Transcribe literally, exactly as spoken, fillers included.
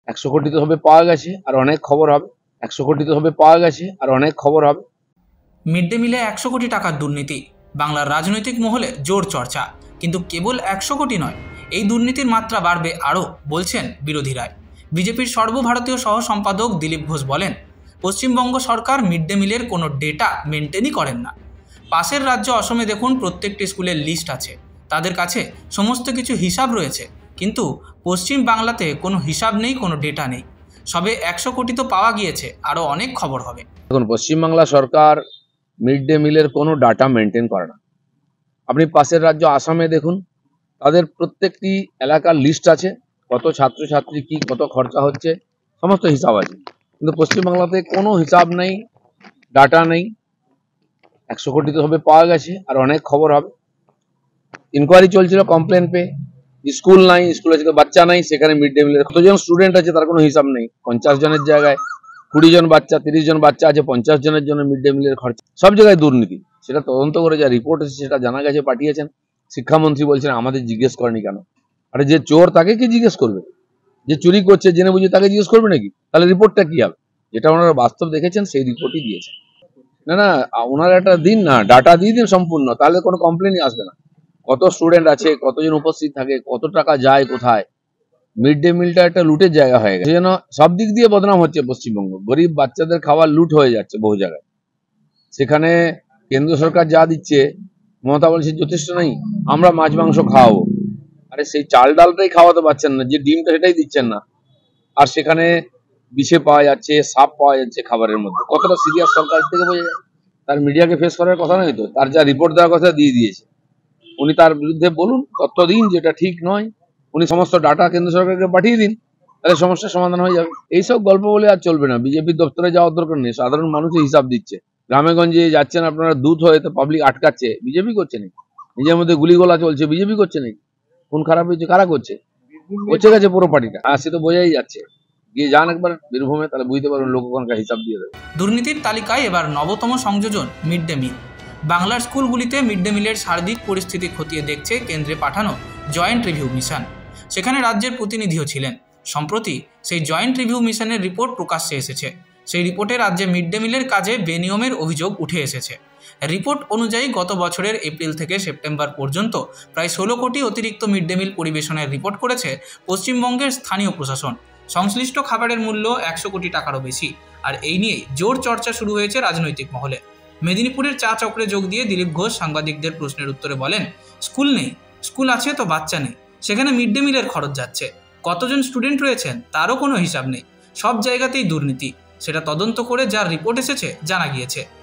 একশো কোটি তো হবে পাওয়া গেছে, আর অনেক খবর হবে। একশো কোটি তো হবে পাওয়া গেছে, আর অনেক খবর হবে। মিড ডে মিলে একশো কোটি টাকার দুর্নীতি বাংলার রাজনৈতিক মহলে জোর চর্চা, কিন্তু কেবল একশো কোটি নয়, এই দুর্নীতির মাত্রা বাড়বে আরও, বলছেন বিরোধীরা। বিজেপির সর্বভারতীয় সহ সম্পাদক দিলীপ ঘোষ বলেন, পশ্চিমবঙ্গ সরকার মিড ডে মিলের কোনো ডেটা মেনটেনই করেন না। পাশের রাজ্য অসমে দেখুন, প্রত্যেকটি স্কুলের লিস্ট আছে, তাদের কাছে সমস্ত কিছু হিসাব রয়েছে, কিন্তু পশ্চিম বাংলাতে কোনো হিসাব নেই, কোনো ডেটা নেই। সবে একশো কোটি তো পাওয়া গিয়েছে, আরও অনেক খবর হবে। এখন পশ্চিমবাংলা সরকার মিড ডে মিলের কোনো ডাটা মেনটেন করে না। আপনি পাশের রাজ্য আসামে দেখুন, তাদের প্রত্যেকটি এলাকার লিস্ট আছে, কত ছাত্রছাত্রী কি কত খরচা হচ্ছে, সমস্ত হিসাব আছে। কিন্তু পশ্চিমবাংলাতে কোনো হিসাব নেই, ডাটা নেই। একশো কোটি তো হবে পাওয়া গেছে, আর অনেক খবর হবে। ইনকোয়ারি চলছিল কমপ্লেন পেয়ে, স্কুল নাই, স্কুলে বাচ্চা নাই, সেখানে মিড ডে মিলের কতজন স্টুডেন্ট আছে তার কোনো হিসাব নেই। পঞ্চাশ জনের জায়গায় কুড়ি জন বাচ্চা, তিরিশ জন বাচ্চা আছে, পঞ্চাশ জনের জন্য মিড ডে মিলের খরচা। সব জায়গায় দুর্নীতি, সেটা তদন্ত করে যা রিপোর্ট এসেছে সেটা জানা গেছে, পাঠিয়েছেন। শিক্ষামন্ত্রী বলছেন আমাদের জিজ্ঞেস করেনি কেন? আরে যে চোর তাকে কি জিজ্ঞেস করবে? যে চুরি করছে জেনে বুঝে তাকে জিজ্ঞেস করবে নাকি? তাহলে রিপোর্টটা কি হবে? যেটা ওনারা বাস্তব দেখেছেন সেই রিপোর্টই দিয়েছেন। না না, ওনারা একটা দিন না, ডাটা দিয়ে দিন সম্পূর্ণ, তাহলে কোনো কমপ্লেনই আসবে না। কত স্টুডেন্ট আছে, কতজন উপস্থিত থাকে, কত টাকা যায় কোথায়। মিড ডে মিলটা একটা লুটের জায়গা হয়ে গেছে, যেন সব দিক দিয়ে বদনাম হচ্ছে পশ্চিমবঙ্গ। গরিব বাচ্চাদের খাবার লুট হয়ে যাচ্ছে বহু জায়গায়। সেখানে কেন্দ্র সরকার যা দিচ্ছে, মমতা বলছে যথেষ্ট নেই, আমরা মাছ মাংস খাওয়াবো। আরে সেই চাল ডালটাই খাওয়াতে পারছেন না, যে ডিমটা সেটাই দিচ্ছেন না। আর সেখানে বিষে পাওয়া যাচ্ছে, সাপ পাওয়া যাচ্ছে খাবারের মধ্যে। কতটা সিরিয়াস সরকার থেকে বোঝা যায়। তার মিডিয়াকে ফেস করার কথা নয় তো, তার যা রিপোর্ট দেওয়ার কথা দিয়ে দিয়েছে। উনি তার বিরুদ্ধে বলুন, তথ্য দিন যেটা ঠিক নয়, উনি সমস্ত ডাটা কেন্দ্র সরকারকে পাঠিয়ে দিন, তাহলে সমস্যার সমাধান হয়ে যাবে। এইসব গল্প বলে আর চলবে না। বিজেপির দপ্তরে যাওয়ার দরকার নেই, সাধারণ মানুষই হিসাব দিচ্ছে। গ্রামে গঞ্জে যাচ্ছেন আপনারা, দুধ হয়ে তো পাবলিক আটকাচ্ছে, বিজেপি করছে নাকি? নিজের মধ্যে গুলিগোলা চলছে, বিজেপি করছে নাকি? খুন খারাপ হয়েছে, কারা করছে? পচে গেছে পুরো পার্টিটা। আর সে তো বোঝাই যাচ্ছে। গিয়ে যান একবার বীরভূমে, তাহলে বুঝতে পারবেন লোক ওখানকার হিসাব দিয়ে দেবে। দুর্নীতির তালিকায় এবার নবতম সংযোজন মিড ডে মিল। বাংলার স্কুলগুলিতে মিড ডে মিলের সার্বিক পরিস্থিতি খতিয়ে দেখছে কেন্দ্রে পাঠানো জয়েন্ট রিভিউ মিশন। সেখানে রাজ্যের প্রতিনিধিও ছিলেন। সম্প্রতি সেই জয়েন্ট রিভিউ মিশনের রিপোর্ট প্রকাশ্যে এসেছে। সেই রিপোর্টে রাজ্যে মিড ডে মিলের কাজে বেনিয়মের অভিযোগ উঠে এসেছে। রিপোর্ট অনুযায়ী গত বছরের এপ্রিল থেকে সেপ্টেম্বর পর্যন্ত প্রায় ষোলো কোটি অতিরিক্ত মিড ডে মিল পরিবেশনের রিপোর্ট করেছে পশ্চিমবঙ্গের স্থানীয় প্রশাসন। সংশ্লিষ্ট খাবারের মূল্য একশো কোটি টাকারও বেশি। আর এই নিয়ে জোর চর্চা শুরু হয়েছে রাজনৈতিক মহলে। মেদিনীপুরের চা চক্রে যোগ দিয়ে দিলীপ ঘোষ সাংবাদিকদের প্রশ্নের উত্তরে বলেন, স্কুল নেই, স্কুল আছে তো বাচ্চা নেই, সেখানে মিড ডে মিলের খরচ যাচ্ছে। কতজন স্টুডেন্ট রয়েছেন তারও কোনো হিসাব নেই। সব জায়গাতেই দুর্নীতি, সেটা তদন্ত করে যার রিপোর্ট এসেছে জানা গিয়েছে।